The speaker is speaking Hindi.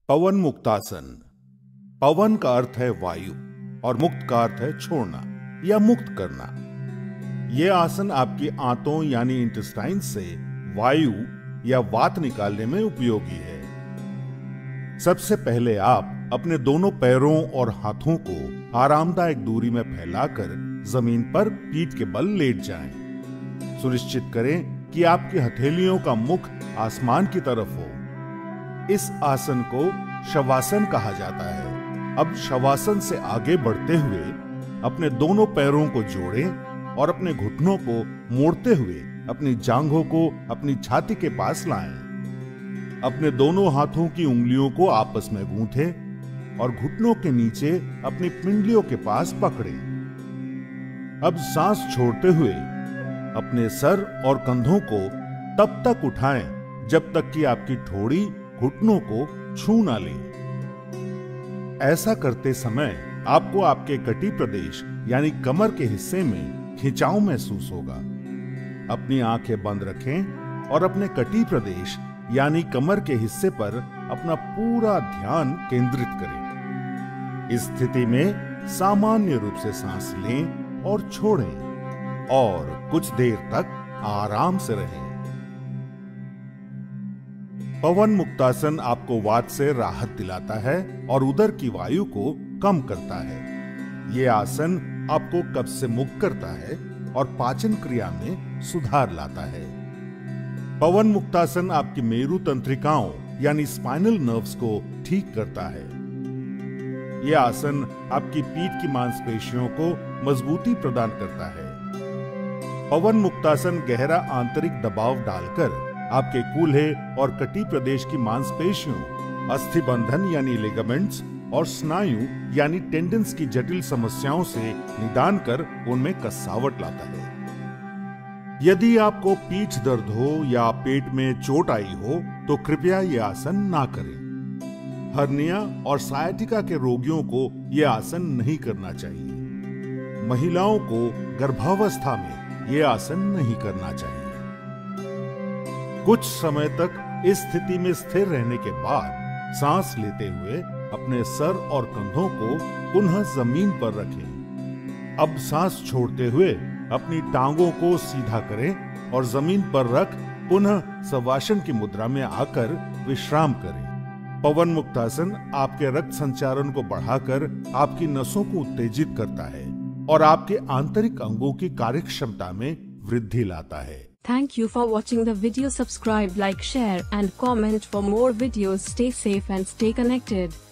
पवन मुक्तासन। पवन का अर्थ है वायु और मुक्त का अर्थ है छोड़ना या मुक्त करना। यह आसन आपकी आंतों यानी इंटेस्टाइन से वायु या वात निकालने में उपयोगी है। सबसे पहले आप अपने दोनों पैरों और हाथों को आरामदायक दूरी में फैलाकर जमीन पर पीठ के बल लेट जाएं। सुनिश्चित करें कि आपकी हथेलियों का मुख आसमान की तरफ हो। इस आसन को शवासन कहा जाता है। अब शवासन से आगे बढ़ते हुए अपने दोनों पैरों को जोड़ें और अपने घुटनों को मोड़ते हुए अपनी जांघों को अपनी छाती के पास लाएं। अपने दोनों हाथों की उंगलियों को आपस में गूंथें और घुटनों के नीचे अपनी पिंडलियों के पास पकड़ें। अब सांस छोड़ते हुए अपने सर और कंधों को तब तक उठाएं जब तक कि आपकी ठोड़ी घुटनों को छू ना ले। ऐसा करते समय आपको आपके कटी प्रदेश यानी कमर के हिस्से में खिंचाव महसूस होगा। अपनी आंखें बंद रखें और अपने कटी प्रदेश यानी कमर के हिस्से पर अपना पूरा ध्यान केंद्रित करें। इस स्थिति में सामान्य रूप से सांस लें और छोड़ें और कुछ देर तक आराम से रहें। पवन मुक्तासन आपको वात से राहत दिलाता है और उदर की वायु को कम करता है। यह आसन आपको कब्ज से मुक्त करता है और पाचन क्रिया में सुधार लाता है। पवन मुक्तासन आपकी मेरु तंत्रिकाओं यानी स्पाइनल नर्व्स को ठीक करता है। यह आसन आपकी पीठ की मांसपेशियों को मजबूती प्रदान करता है। पवन मुक्तासन गहरा आंतरिक दबाव डालकर आपके कूल्हे और कटी प्रदेश की मांसपेशियों, अस्थिबंधन यानी लिगामेंट्स और स्नायु यानी टेंडन्स की जटिल समस्याओं से निदान कर उनमें कसावट लाता है। यदि आपको पीठ दर्द हो या पेट में चोट आई हो तो कृपया यह आसन ना करें। हर्निया और सायाटिका के रोगियों को यह आसन नहीं करना चाहिए। महिलाओं को गर्भावस्था में यह आसन नहीं करना चाहिए। कुछ समय तक इस स्थिति में स्थिर रहने के बाद सांस लेते हुए अपने सर और कंधों को पुनः जमीन पर रखें। अब सांस छोड़ते हुए अपनी टांगों को सीधा करें और जमीन पर रख पुनः शवासन की मुद्रा में आकर विश्राम करें। पवन मुक्तासन आपके रक्त संचारण को बढ़ाकर आपकी नसों को उत्तेजित करता है और आपके आंतरिक अंगों की कार्यक्षमता में वृद्धि लाता है। Thank you for watching the video. Subscribe, like, share and comment for more videos. Stay safe and stay connected.